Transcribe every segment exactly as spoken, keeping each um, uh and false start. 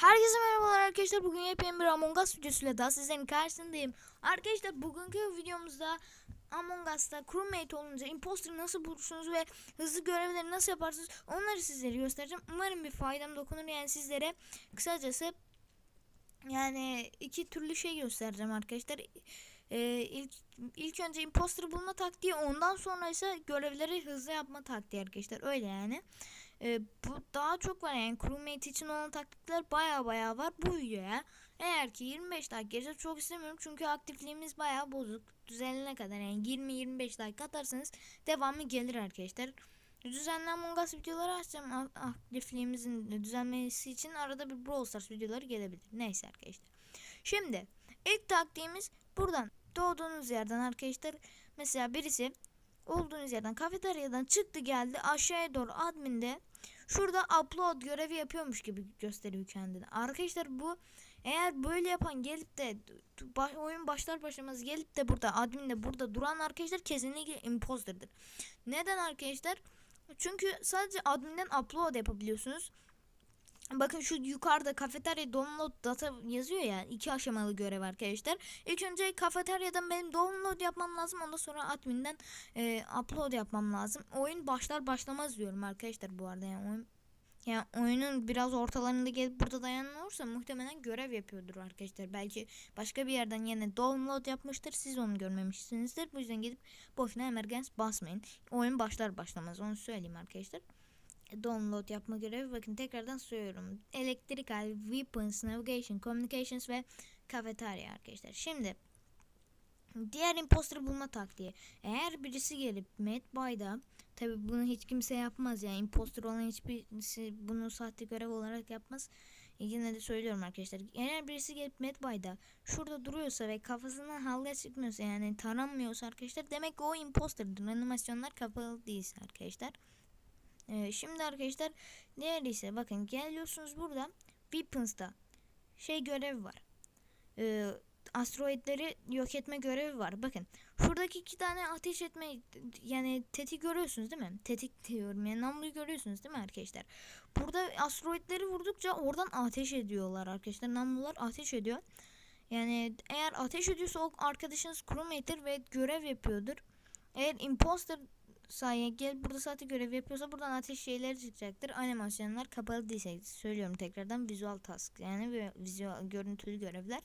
Herkese merhabalar arkadaşlar. Bugün yepyeni bir Among Us videosuyla daha sizlerin karşısındayım. Arkadaşlar bugünkü videomuzda Among Us'ta crewmate olunca imposter'ı nasıl bulursunuz ve hızlı görevleri nasıl yaparsınız onları sizlere göstereceğim. Umarım bir faydam dokunur, yani sizlere kısacası yani iki türlü şey göstereceğim arkadaşlar. Ee, ilk, ilk önce imposter bulma taktiği, ondan sonra ise görevleri hızlı yapma taktiği arkadaşlar, öyle yani. Ee, bu daha çok var, yani crewmate için olan taktikler baya baya var bu videoya. Eğer ki yirmi beş like gelirse, çok istemiyorum çünkü aktifliğimiz baya bozuk, düzelene kadar yani yirmi yirmi beş like atarsanız devamı gelir arkadaşlar. Düzenli Among Us videoları açacağım, aktifliğimizin düzelmesi için arada bir Brawl Stars videoları gelebilir. Neyse arkadaşlar. Şimdi ilk taktiğimiz buradan doğduğunuz yerden arkadaşlar. Mesela birisi olduğunuz yerden, kafeteryadan çıktı geldi aşağıya doğru adminde, şurada upload görevi yapıyormuş gibi gösteriyor kendini. Arkadaşlar bu, eğer böyle yapan gelip de oyun başlar başlamaz gelip de burada adminde burada duran arkadaşlar kesinlikle imposterdır. Neden arkadaşlar? Çünkü sadece adminden upload yapabiliyorsunuz. Bakın şu yukarıda kafeterya download data yazıyor ya, iki aşamalı görev arkadaşlar. İlk önce kafeteryadan benim download yapmam lazım, ondan sonra adminden e, upload yapmam lazım. Oyun başlar başlamaz diyorum arkadaşlar bu arada, yani oyun, yani oyunun biraz ortalarında gelip burada dayanan olursa muhtemelen görev yapıyordur arkadaşlar. Belki başka bir yerden yine download yapmıştır, siz onu görmemişsinizdir. Bu yüzden gidip boşuna emergence basmayın. Oyun başlar başlamaz, onu söyleyeyim arkadaşlar. Download yapma görevi, bakın tekrardan söylüyorum. Electrical, Weapons, Navigation, Communications ve Cafeteria arkadaşlar. Şimdi diğer imposter bulma taktiği. Eğer birisi gelip Medbay'da, tabi bunu hiç kimse yapmaz, yani imposter olan hiçbirisi bunu sahte görev olarak yapmaz. Yine de söylüyorum arkadaşlar. Eğer birisi gelip Medbay'da şurada duruyorsa ve kafasından halka çıkmıyorsa, yani taranmıyorsa arkadaşlar, demek ki o imposterdır. Animasyonlar kapalı değilse arkadaşlar. Ee, şimdi arkadaşlar diğer ise, bakın geliyorsunuz burada Weapons'ta şey görevi var. Ee, asteroidleri yok etme görevi var. Bakın şuradaki iki tane ateş etme, yani tetik görüyorsunuz değil mi? Tetik diyorum, yani namluyu görüyorsunuz değil mi arkadaşlar? Burada asteroidleri vurdukça oradan ateş ediyorlar arkadaşlar. Namlular ateş ediyor. Yani eğer ateş ediyorsa o arkadaşınız crewmate'tir ve görev yapıyordur. Eğer imposter sayı gel burada saati görev yapıyorsa buradan ateş şeyleri çıkacaktır. Animasyonlar kapalı değilse, söylüyorum tekrardan, visual task yani ve visual görüntülü görevler.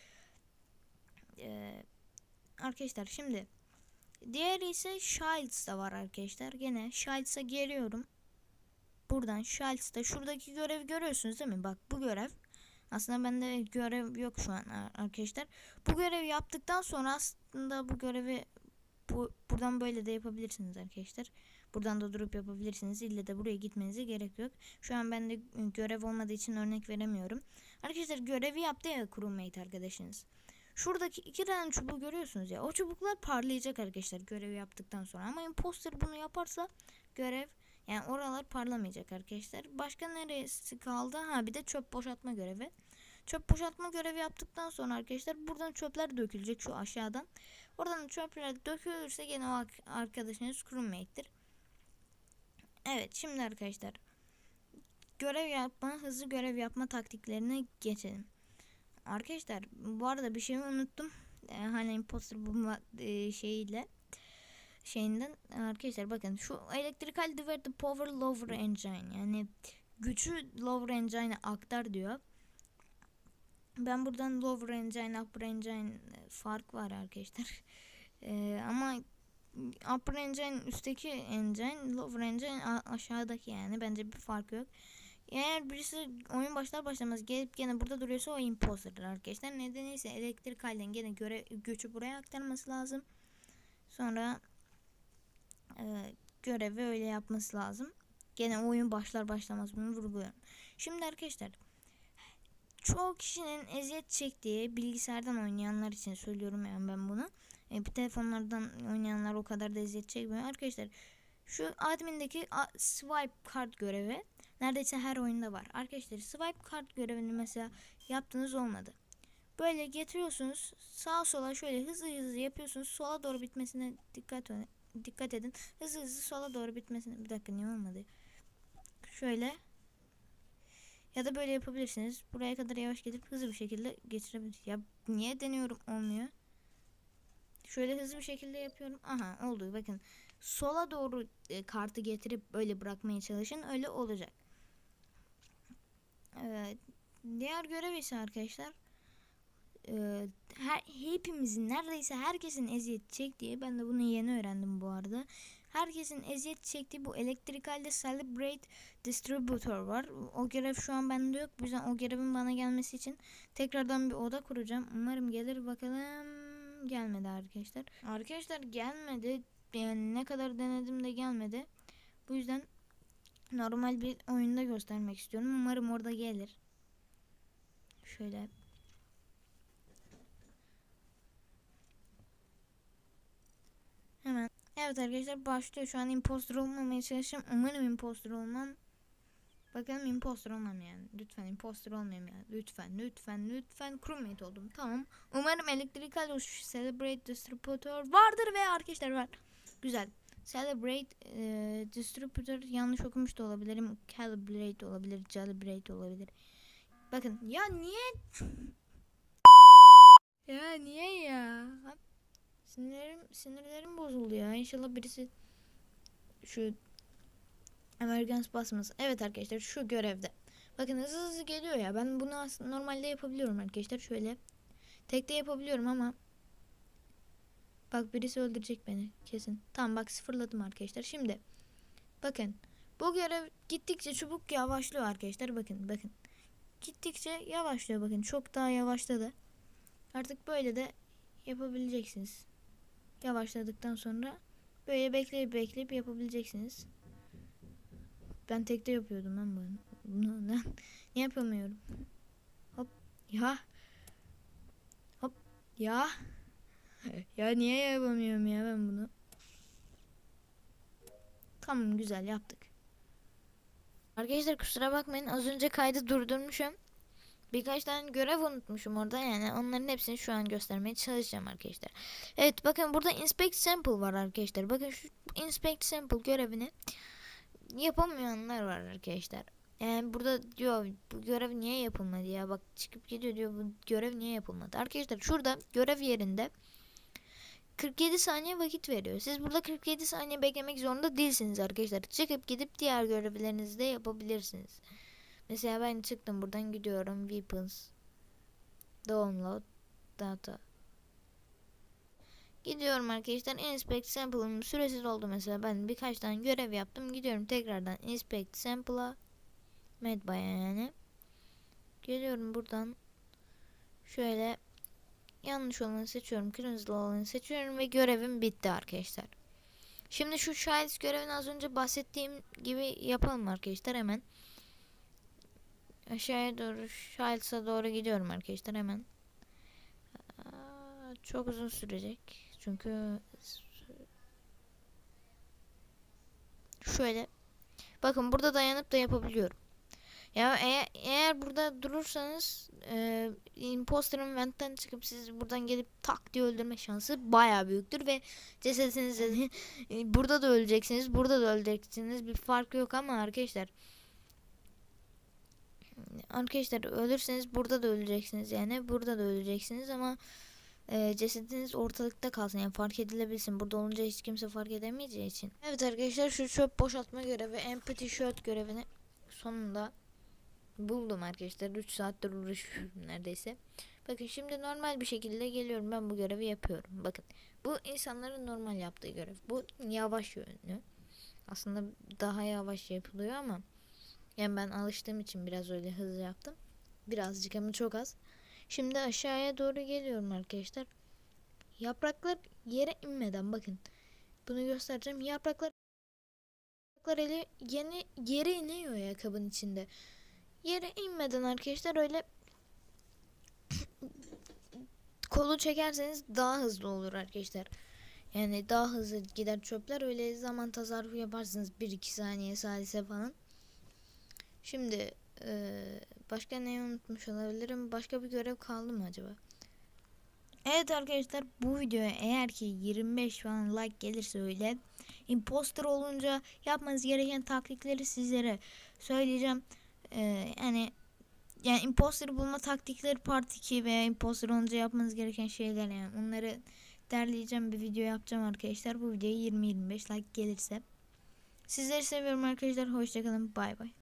Ee, arkadaşlar şimdi diğeri ise Shields'da var arkadaşlar. Gene Shields'a geliyorum. Buradan Shields'da şuradaki görevi görüyorsunuz değil mi? Bak bu görev. Aslında bende görev yok şu an arkadaşlar. Bu görevi yaptıktan sonra aslında bu görevi Bu, buradan böyle de yapabilirsiniz arkadaşlar. Buradan da durup yapabilirsiniz. İlle de buraya gitmenize gerek yok. Şu an bende görev olmadığı için örnek veremiyorum. Arkadaşlar görevi yaptı ya crewmate arkadaşınız. Şuradaki iki tane çubuğu görüyorsunuz ya. O çubuklar parlayacak arkadaşlar görevi yaptıktan sonra. Ama imposter bunu yaparsa görev, yani oralar parlamayacak arkadaşlar. Başka neresi kaldı? Ha bir de çöp boşaltma görevi. Çöp boşaltma görevi yaptıktan sonra arkadaşlar buradan çöpler dökülecek şu aşağıdan. Oradan çöpler dökülürse gene o arkadaşınız crewmate'tir. Evet şimdi arkadaşlar görev yapma, hızlı görev yapma taktiklerine geçelim. Arkadaşlar bu arada bir şeyi unuttum. Ee, hani imposter bulma e, şeyiyle şeyinden arkadaşlar, bakın şu electrical divert the power lower engine, yani gücü lower engine'e aktar diyor. Ben buradan lower engine, upper engine fark var arkadaşlar. Ee, ama upper engine üstteki engine, lower engine aşağıdaki, yani bence bir fark yok. Eğer birisi oyun başlar başlamaz gelip gene burada duruyorsa o imposter'dır arkadaşlar. Nedeni ise elektrikalden gene göre göçü buraya aktarması lazım. Sonra e, görevi öyle yapması lazım. Gene oyun başlar başlamaz, bunu vurguluyorum. Şimdi arkadaşlar çoğu kişinin eziyet çektiği, bilgisayardan oynayanlar için söylüyorum yani ben bunu. E, bir telefonlardan oynayanlar o kadar da eziyet çekmiyor. Arkadaşlar şu admindeki swipe kart görevi neredeyse her oyunda var. Arkadaşlar swipe kart görevini mesela yaptınız, olmadı. Böyle getiriyorsunuz sağa sola, şöyle hızlı hızlı yapıyorsunuz. Sola doğru bitmesine dikkat dikkat edin. Hızlı hızlı sola doğru bitmesine, bir dakika niye olmadı? Şöyle Ya da böyle yapabilirsiniz. Buraya kadar yavaş gelip hızlı bir şekilde geçirebilirsiniz. Ya niye deniyorum olmuyor. Şöyle hızlı bir şekilde yapıyorum. Aha oldu. Bakın sola doğru e, kartı getirip böyle bırakmaya çalışın. Öyle olacak. Evet. Diğer görev ise arkadaşlar e, her, hepimizin neredeyse herkesin eziyet çektiği, ben de bunu yeni öğrendim bu arada. Herkesin eziyet çektiği bu elektrikalde Celebrate Distributor var. O görev şu an bende yok. Bu yüzden o görevin bana gelmesi için tekrardan bir oda kuracağım. Umarım gelir bakalım. Gelmedi arkadaşlar. Arkadaşlar gelmedi. Yani ne kadar denedim de gelmedi. Bu yüzden normal bir oyunda göstermek istiyorum. Umarım orada gelir. Şöyle. Hemen. Evet arkadaşlar başlıyor. Şu an imposter olmamaya çalışıyorum. Umarım imposter olmam. Bakalım imposter olmam yani. Lütfen imposter olmayayım yani. Lütfen lütfen lütfen crewmate oldum. Tamam. Umarım elektrikal Celebrate Distributor vardır ve arkadaşlar var. Güzel. Celebrate e, Distributor yanlış okumuş da olabilirim. Calibrate olabilir. Calibrate olabilir. Bakın ya niye? Ya niye ya? Sinirlerim, sinirlerim bozuldu ya. İnşallah birisi şu Emergence basması. Evet arkadaşlar şu görevde. Bakın hızlı hızlı geliyor ya. Ben bunu aslında normalde yapabiliyorum arkadaşlar. Şöyle tekte yapabiliyorum ama bak birisi öldürecek beni kesin. Tamam bak sıfırladım arkadaşlar. Şimdi bakın bu görev gittikçe çubuk yavaşlıyor arkadaşlar. Bakın bakın. Gittikçe yavaşlıyor bakın. Çok daha yavaşladı. Artık böyle de yapabileceksiniz. Yavaşladıktan sonra böyle bekleyip bekleyip yapabileceksiniz. Ben tekte yapıyordum ben bunu. Bunu ne, ne yapamıyorum? Hop ya. Hop ya. Ya niye yapamıyorum ya ben bunu? Tamam güzel yaptık. Arkadaşlar kusura bakmayın az önce kaydı durdurmuşum. Birkaç tane görev unutmuşum orada, yani onların hepsini şu an göstermeye çalışacağım arkadaşlar. Evet bakın burada inspect sample var arkadaşlar. Bakın şu inspect sample görevini yapamayanlar var arkadaşlar. Yani burada diyor bu görev niye yapılmadı ya, bak çıkıp gidiyor diyor bu görev niye yapılmadı. Arkadaşlar şurada görev yerinde kırk yedi saniye vakit veriyor. Siz burada kırk yedi saniye beklemek zorunda değilsiniz arkadaşlar. Çıkıp gidip diğer görevlerinizi de yapabilirsiniz. Mesela ben çıktım buradan gidiyorum. Weapons. Download. Data. Gidiyorum arkadaşlar. Inspect sample'ım süresiz oldu mesela. Ben birkaç tane görev yaptım. Gidiyorum tekrardan inspect sample'a. Medbay'a yani. Geliyorum buradan. Şöyle yanlış olanı seçiyorum. Kırmızı olanı seçiyorum ve görevim bitti arkadaşlar. Şimdi şu Shields görevini az önce bahsettiğim gibi yapalım arkadaşlar hemen. Aşağıya doğru Shields'a doğru gidiyorum arkadaşlar hemen. Aa, çok uzun sürecek. Çünkü şöyle bakın burada dayanıp da yapabiliyorum. Ya eğer, eğer burada durursanız e, imposter'ın ventten çıkıp siz buradan gelip tak diye öldürme şansı bayağı büyüktür ve cesedinizde e, burada da öleceksiniz, burada da öleceksiniz, bir fark yok ama arkadaşlar arkadaşlar ölürseniz burada da öleceksiniz, yani burada da öleceksiniz ama e, cesediniz ortalıkta kalsın, yani fark edilebilsin. Burada olunca hiç kimse fark edemeyeceği için. Evet arkadaşlar şu çöp boşaltma görevi, empty shirt görevini sonunda buldum arkadaşlar. üç saattir uğraşıyorum neredeyse. Bakın şimdi normal bir şekilde geliyorum, ben bu görevi yapıyorum. Bakın bu insanların normal yaptığı görev. Bu yavaş yönlü. Aslında daha yavaş yapılıyor ama yani ben alıştığım için biraz öyle hızlı yaptım. Birazcık ama çok az. Şimdi aşağıya doğru geliyorum arkadaşlar. Yapraklar yere inmeden bakın. Bunu göstereceğim. Yapraklar yapraklar ele yeni yere iniyor ya kabın içinde. Yere inmeden arkadaşlar öyle kolu çekerseniz daha hızlı olur arkadaşlar. Yani daha hızlı gider çöpler, öyle zaman tasarrufu yaparsınız bir iki saniye salise falan. Şimdi ee, başka neyi unutmuş olabilirim? Başka bir görev kaldı mı acaba? Evet arkadaşlar bu videoya eğer ki yirmi beş falan like gelirse öyle imposter olunca yapmanız gereken taktikleri sizlere söyleyeceğim. Ee, yani yani imposter bulma taktikleri part iki veya imposter olunca yapmanız gereken şeyler, yani onları derleyeceğim, bir video yapacağım arkadaşlar. Bu videoya yirmi yirmi beş like gelirse. Sizleri seviyorum arkadaşlar. Hoşçakalın. Bay bay.